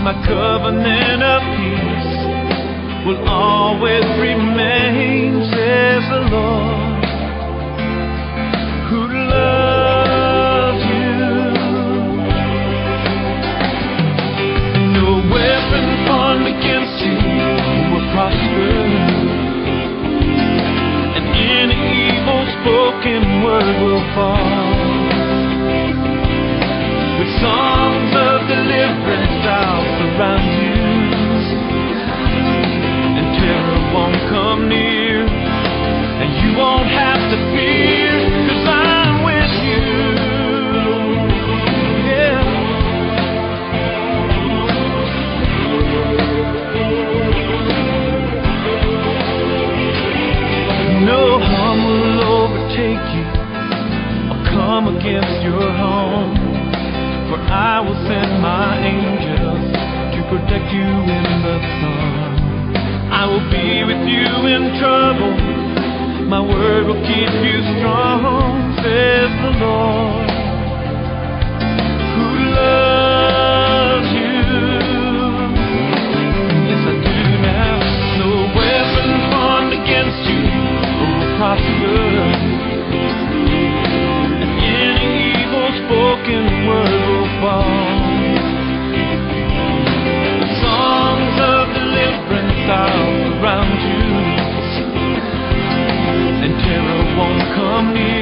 My covenant of peace will always remain, says the Lord, who loves you. No weapon formed against you will prosper, and any evil spoken word will fall. With songs of deliverance I'll surround you, and terror won't come near, and you won't have to fear, 'cause I'm with you. Yeah. No harm will overtake you or come against your home, for I will send my angels to protect you in the storm. I will be with you in trouble. My word will keep you strong, says the Lord, who loves you. Yes, I do now. No weapon formed against you will prosper, and any evil spoken word will fall. The songs of deliverance I'll surround you, and terror won't come near.